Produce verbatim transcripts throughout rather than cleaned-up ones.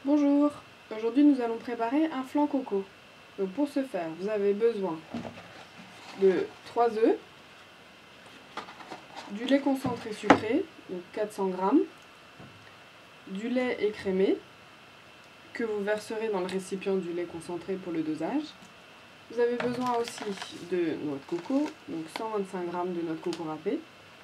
Bonjour, aujourd'hui nous allons préparer un flan coco. Donc pour ce faire, vous avez besoin de trois œufs, du lait concentré sucré, donc quatre cents grammes, du lait écrémé, que vous verserez dans le récipient du lait concentré pour le dosage. Vous avez besoin aussi de noix de coco, donc cent vingt-cinq grammes de noix de coco râpée,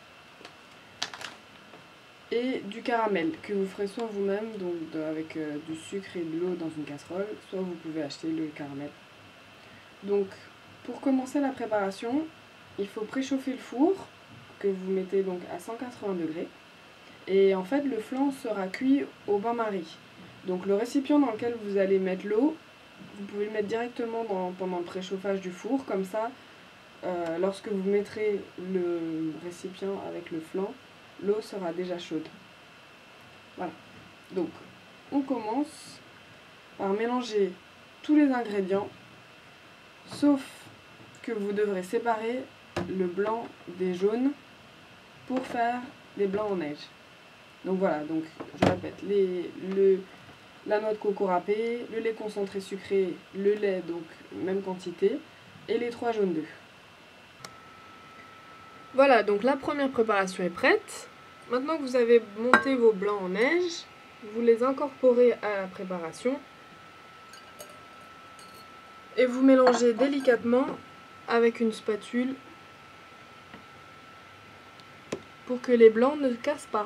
et du caramel que vous ferez soit vous-même, donc avec euh, du sucre et de l'eau dans une casserole, soit vous pouvez acheter le caramel. Donc pour commencer la préparation, il faut préchauffer le four que vous mettez donc à cent quatre-vingts degrés, et en fait le flan sera cuit au bain-marie. Donc le récipient dans lequel vous allez mettre l'eau, vous pouvez le mettre directement dans, pendant le préchauffage du four, comme ça euh, lorsque vous mettrez le récipient avec le flan, l'eau sera déjà chaude. Voilà, donc on commence par mélanger tous les ingrédients, sauf que vous devrez séparer le blanc des jaunes pour faire des blancs en neige. Donc voilà, donc je répète, les, le, la noix de coco râpée, le lait concentré sucré, le lait, donc même quantité, et les trois jaunes d'œufs. Voilà, donc la première préparation est prête. Maintenant que vous avez monté vos blancs en neige, vous les incorporez à la préparation et vous mélangez délicatement avec une spatule pour que les blancs ne cassent pas.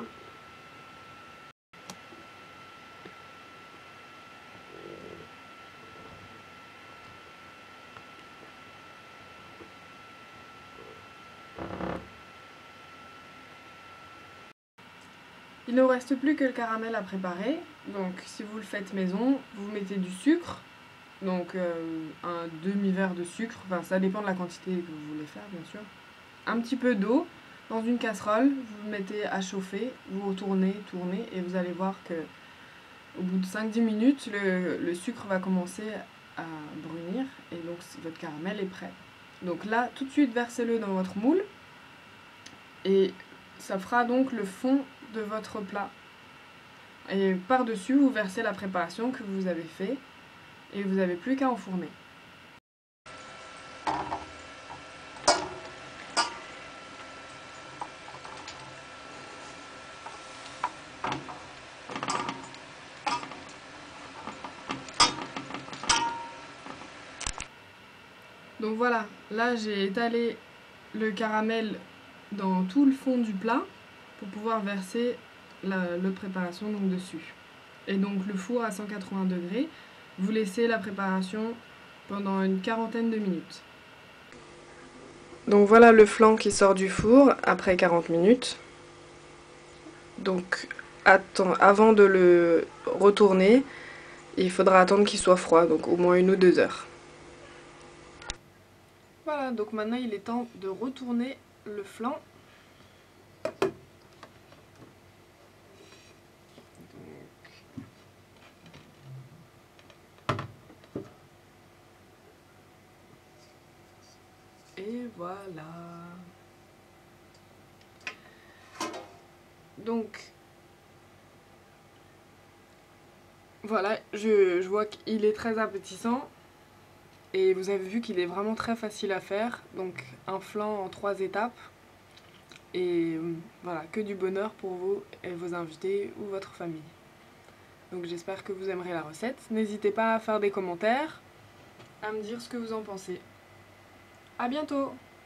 Il ne vous reste plus que le caramel à préparer. Donc si vous le faites maison, vous mettez du sucre, donc euh, un demi-verre de sucre, enfin ça dépend de la quantité que vous voulez faire bien sûr. Un petit peu d'eau dans une casserole, vous le mettez à chauffer, vous retournez, tournez et vous allez voir que au bout de cinq à dix minutes, le, le sucre va commencer à brunir et donc votre caramel est prêt. Donc là, tout de suite versez-le dans votre moule et ça fera donc le fond de votre plat. Et par-dessus, vous versez la préparation que vous avez fait et vous n'avez plus qu'à enfourner. Donc voilà, là j'ai étalé le caramel dans tout le fond du plat pour pouvoir verser la, la préparation donc dessus. Et donc le four à cent quatre-vingts degrés, vous laissez la préparation pendant une quarantaine de minutes. Donc voilà le flan qui sort du four après quarante minutes. Donc attends, avant de le retourner, il faudra attendre qu'il soit froid, donc au moins une ou deux heures. Voilà, donc maintenant il est temps de retourner le flan. Et voilà. Donc, voilà, je, je vois qu'il est très appétissant. Et vous avez vu qu'il est vraiment très facile à faire. Donc, un flan en trois étapes. Et voilà, que du bonheur pour vous et vos invités ou votre famille. Donc j'espère que vous aimerez la recette. N'hésitez pas à faire des commentaires, à me dire ce que vous en pensez. À bientôt!